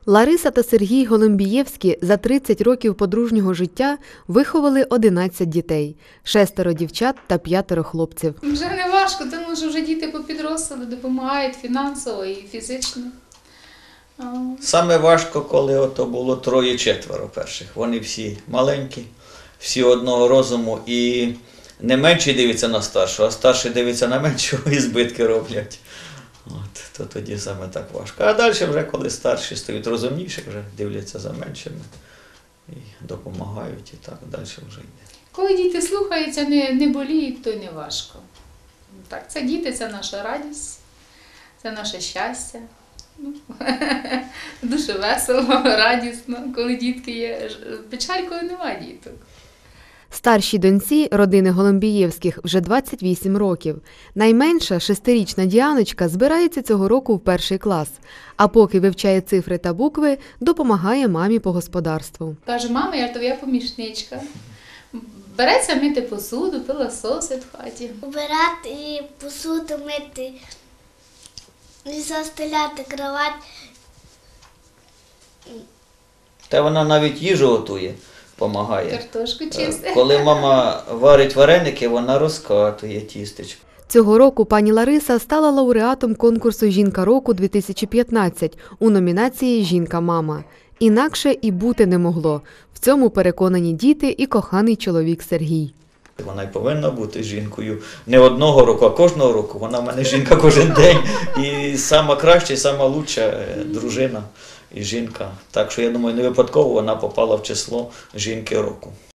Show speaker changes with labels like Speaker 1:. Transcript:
Speaker 1: Лариса та Сергій Голомбієвські за 30 років подружнього життя виховали 11 дітей – 6 дівчат та 5 хлопців.
Speaker 2: Вже не важко, тому що вже діти попідросли, допомагають фінансово і фізично.
Speaker 3: Саме важко, коли ото було 3-4 перших. Вони всі маленькі, всі одного розуму і не менший дивиться на старшого, а старший дивиться на меншого і збитки роблять. То тоді саме так важко. А далі вже, коли старші стають розумніші, вже дивляться за меншими і допомагають, і так далі вже йде.
Speaker 2: Коли діти слухаються, не боліють, то й не важко. Так, це діти, це наша радість, це наше щастя. Дуже весело, радісно, коли дітки є. Печаль, коли немає діток.
Speaker 1: Старшій доньці родини Голомбієвських вже 28 років. Найменша, 6-річна Діаночка, збирається цього року в 1 клас. А поки вивчає цифри та букви, допомагає мамі по господарству.
Speaker 2: Каже, мама, я твоя помічничка. Береться мити посуду, пилососить в хаті.
Speaker 4: Убирати і посуду мити, і застеляти кровать.
Speaker 3: Та вона навіть їжу готує, допомагає.
Speaker 2: Картошку чистить.
Speaker 3: Коли мама варить вареники, вона розкатує тістечко.
Speaker 1: Цього року пані Лариса стала лауреатом конкурсу «Жінка року-2015» у номінації «Жінка-мама». Інакше і бути не могло. В цьому переконані діти і коханий чоловік Сергій.
Speaker 3: Вона й повинна бути жінкою не одного року, а кожного року. Вона в мене жінка кожен день. І сама краща, і сама лучша дружина і жінка. Так що, я думаю, не випадково вона попала в число жінки року.